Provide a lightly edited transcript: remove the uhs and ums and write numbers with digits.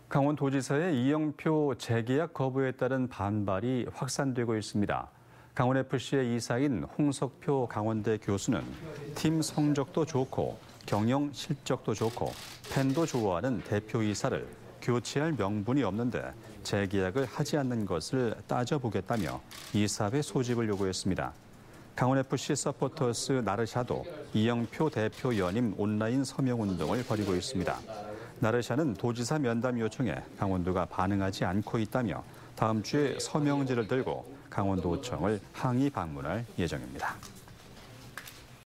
강원도지사의 이영표 재계약 거부에 따른 반발이 확산되고 있습니다. 강원FC의 이사인 홍석표 강원대 교수는 팀 성적도 좋고 경영 실적도 좋고 팬도 좋아하는 대표이사를 교체할 명분이 없는데 재계약을 하지 않는 것을 따져보겠다며 이사회 소집을 요구했습니다. 강원FC 서포터스 나르샤도 이영표 대표 연임 온라인 서명운동을 벌이고 있습니다. 나르샤는 도지사 면담 요청에 강원도가 반응하지 않고 있다며 다음 주에 서명지를 들고 강원도청을 항의 방문할 예정입니다.